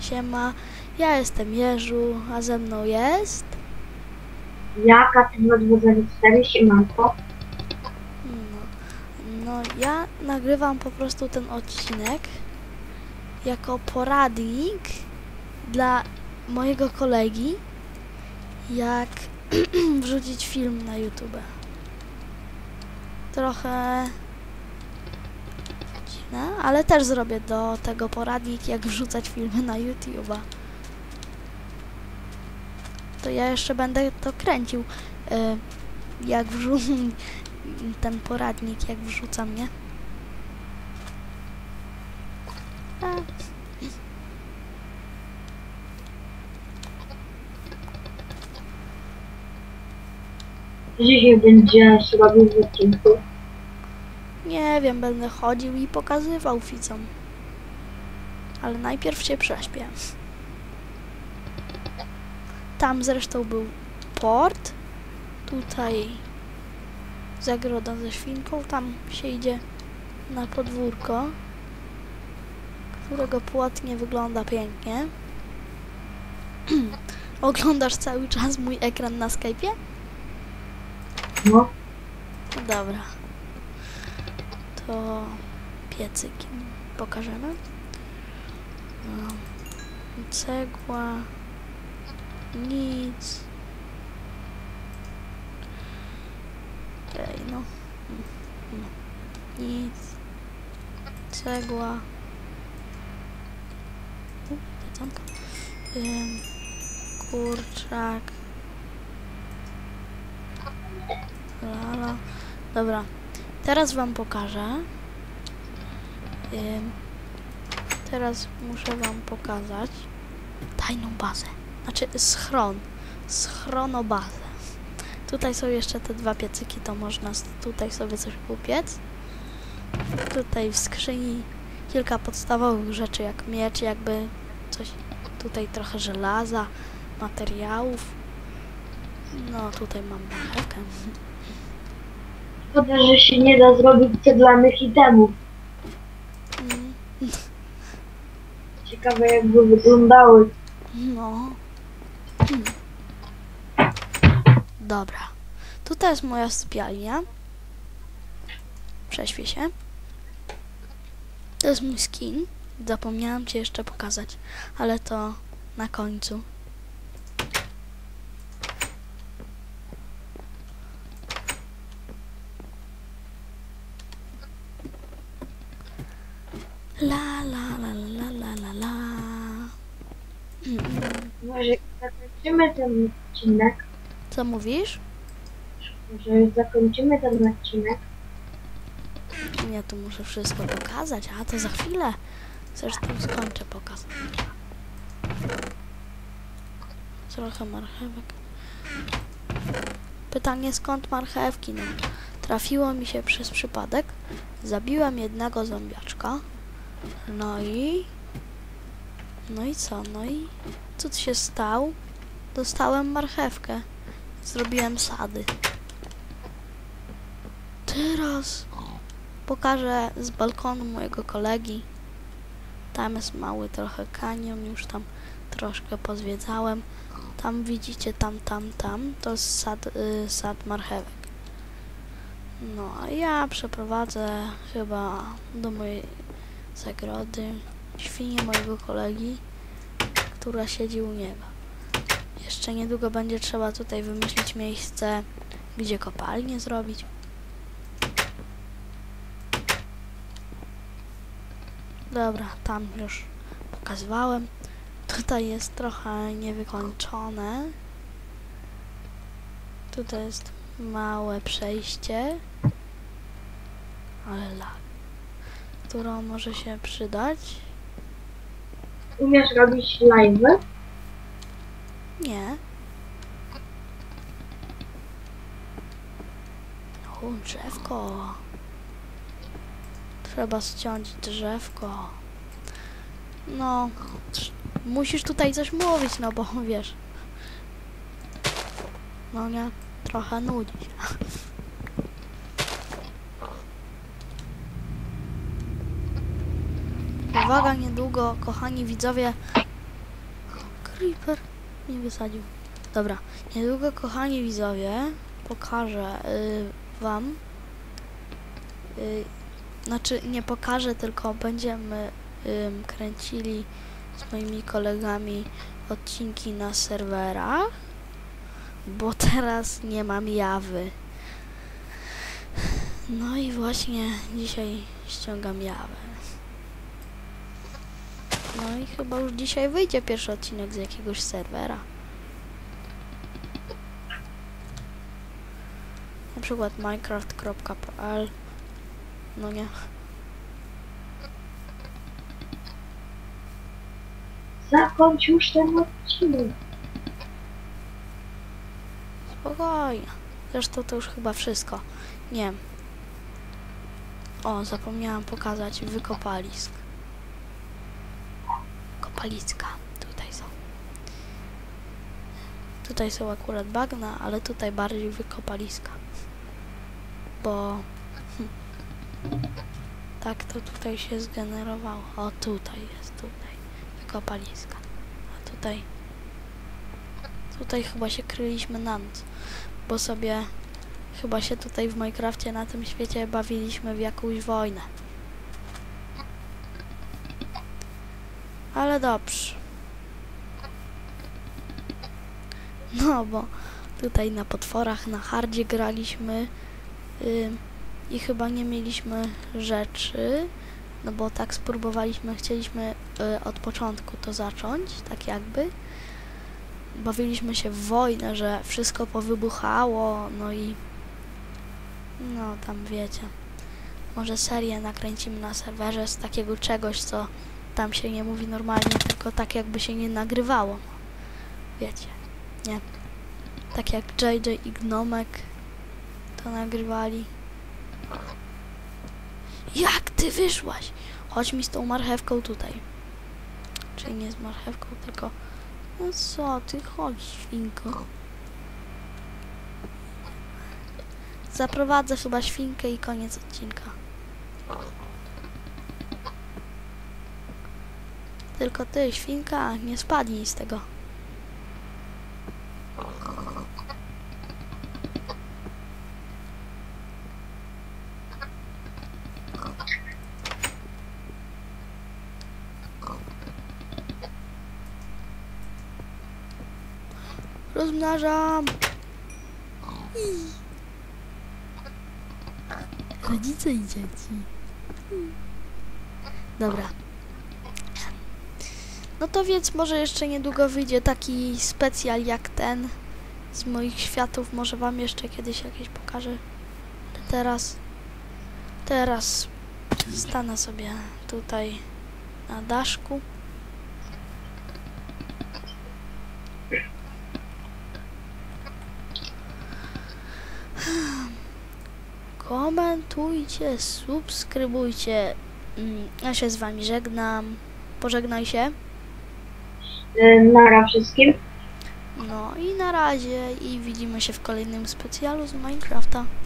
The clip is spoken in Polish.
siema. Ja jestem Jerzu, a ze mną jest... Ja, Katy2204, siemanko. No, ja nagrywam po prostu ten odcinek jako poradnik dla mojego kolegi, jak wrzucić film na YouTube. Trochę dziwne, ale też zrobię do tego poradnik, jak wrzucać filmy na YouTube'a. To ja jeszcze będę to kręcił, jak ten poradnik, jak wrzucam, nie? Dzisiaj będziesz robił w odcinku. Nie wiem, będę chodził i pokazywał widzom. Ale najpierw się prześpię. Tam zresztą był port. Tutaj zagroda ze świnką. Tam się idzie na podwórko, którego płot nie wygląda pięknie. Oglądasz cały czas mój ekran na Skype'ie? No. Dobra. To piecyki pokażemy. No. Cegła. Nic. Ej, no. Nic. Cegła. Tycanka. Kurczak. Lala. Dobra. Teraz wam pokażę. Teraz muszę wam pokazać tajną bazę. Znaczy schron. Schronobazę. Tutaj są jeszcze te dwa piecyki, to można tutaj sobie coś upiec. Tutaj w skrzyni kilka podstawowych rzeczy, jak miecz, jakby coś. Tutaj trochę żelaza, materiałów. No, tutaj mam marchewkę. Szkoda, że się nie da zrobić ceglanych itemów. Ciekawe, jakby wyglądały. No. Dobra. Tutaj jest moja sypialnia. Prześpię się. To jest mój skin. Zapomniałam ci jeszcze pokazać, ale to na końcu. La la la la la la la. Może zakończymy ten odcinek. Co mówisz? Może zakończymy ten odcinek. Nie, tu muszę wszystko pokazać, a to za chwilę. Zresztą skończę pokaz. Trochę marchewek. Pytanie, skąd marchewki? No, trafiło mi się przez przypadek. Zabiłem jednego zombiaczka. No i co? No i co tu się stało? Dostałem marchewkę. Zrobiłem sady. Teraz pokażę z balkonu mojego kolegi. Tam jest mały trochę kanion, już tam troszkę pozwiedzałem. Tam widzicie, tam. To jest sad marchewek. No, a ja przeprowadzę chyba do mojej zagrody świnię mojego kolegi, która siedzi u niego. Jeszcze niedługo będzie trzeba tutaj wymyślić miejsce, gdzie kopalnię zrobić. Dobra, tam już pokazywałem. Tutaj jest trochę niewykończone. Tutaj jest małe przejście. Ale lag. Którą może się przydać. Umiesz robić live'y? Nie. O, drzewko. Trzeba ściąć drzewko. No, musisz tutaj coś mówić, no bo wiesz. No nie, trochę nudzi. Uwaga, niedługo, kochani widzowie, Creeper mnie wysadził. Dobra, niedługo, kochani widzowie, pokażę wam, znaczy nie pokażę, tylko będziemy kręcili z moimi kolegami odcinki na serwerach, bo teraz nie mam jawy. No i właśnie dzisiaj ściągam jawę. No i chyba już dzisiaj wyjdzie pierwszy odcinek z jakiegoś serwera. Na przykład minecraft.pl. No nie. Zakończ już ten odcinek. Spokojnie. Zresztą to już chyba wszystko. Nie. O, zapomniałam pokazać wykopalisk. Kopaliska. Tutaj są. Tutaj są akurat bagna, ale tutaj bardziej wykopaliska. Bo... tak to tutaj się zgenerowało. O, tutaj jest, tutaj. Wykopaliska. A tutaj... tutaj chyba się kryliśmy na noc. Bo sobie... chyba się tutaj w Minecrafcie na tym świecie bawiliśmy w jakąś wojnę. Ale dobrze. No, bo tutaj na potworach, na hardzie graliśmy i chyba nie mieliśmy rzeczy, no bo tak spróbowaliśmy, chcieliśmy od początku to zacząć, tak jakby. Bawiliśmy się w wojnę, że wszystko powybuchało, no i no tam wiecie. Może serię nakręcimy na serwerze z takiego czegoś, co tam się nie mówi normalnie, tylko tak jakby się nie nagrywało. Wiecie, nie? Tak jak JJ i Gnomek to nagrywali. Jak ty wyszłaś? Chodź mi z tą marchewką tutaj. Czyli nie z marchewką, tylko... no co ty, chodź świnko. Zaprowadzę chyba świnkę i koniec odcinka. Tylko ty, świnka, nie spadnij z tego. Rozmnażam. Rodzice i dzieci. Dobra. No to więc może jeszcze niedługo wyjdzie taki specjal jak ten z moich światów. Może wam jeszcze kiedyś jakieś pokażę. Teraz stanę sobie tutaj na daszku. Komentujcie, subskrybujcie. Ja się z wami żegnam. Pożegnaj się. Nara wszystkim. No i na razie i widzimy się w kolejnym specjalu z Minecrafta.